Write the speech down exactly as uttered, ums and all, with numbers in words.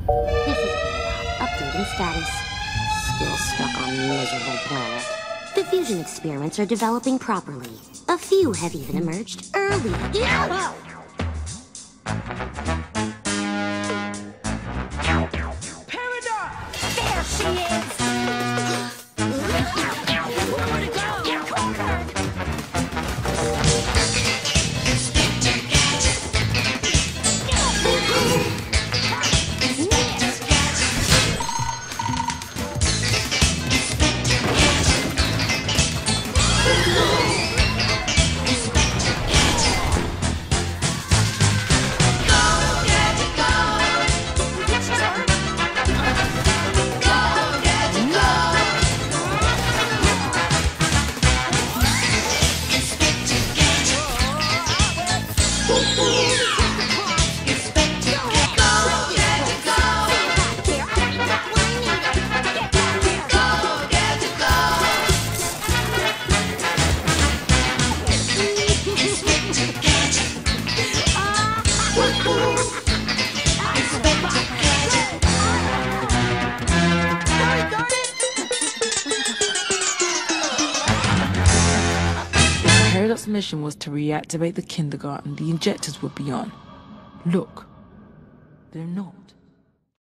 This is Peridot. Updating status. Still stuck on miserable planet. The fusion experiments are developing properly. A few have even emerged early. Yeah! Peridot! There she is! Peridot's mission was to reactivate the kindergarten the injectors would be on. Look, they're not.